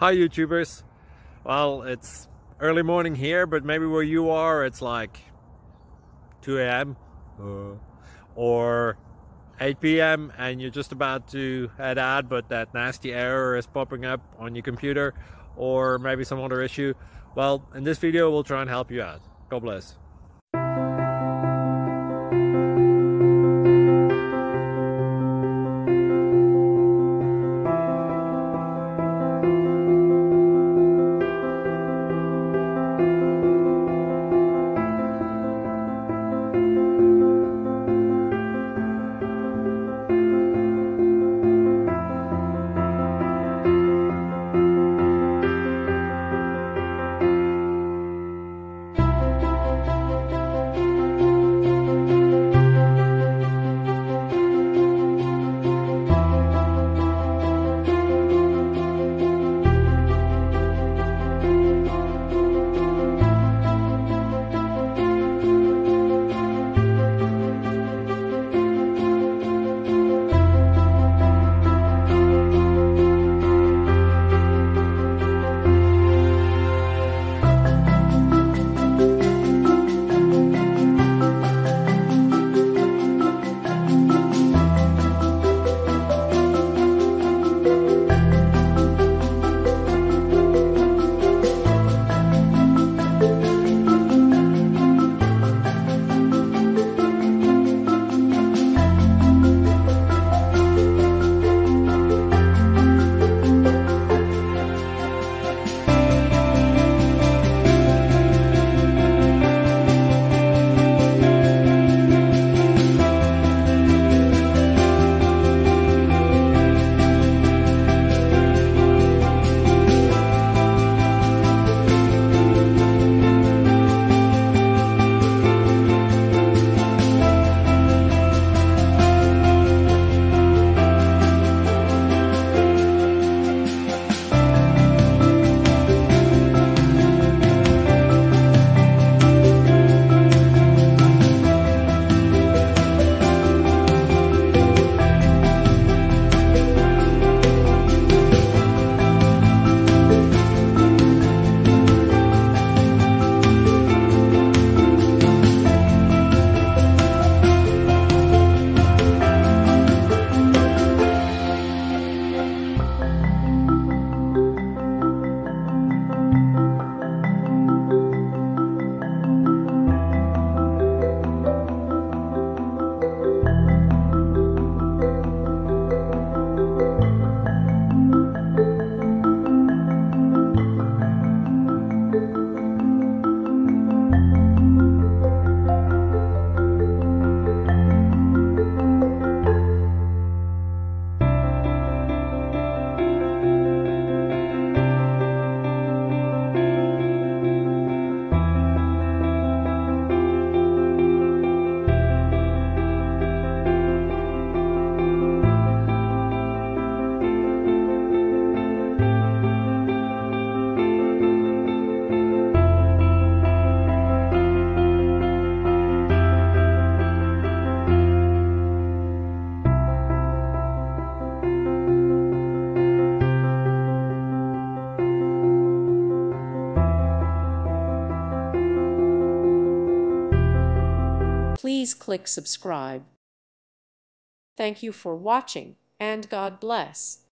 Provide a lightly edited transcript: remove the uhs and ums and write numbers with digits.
Hi YouTubers. Well, it's early morning here, but maybe where you are it's like 2 a.m. or 8 p.m. and you're just about to head out, but that nasty error is popping up on your computer, or maybe some other issue. Well, in this video we'll try and help you out. God bless. Please click subscribe. Thank you for watching, and God bless.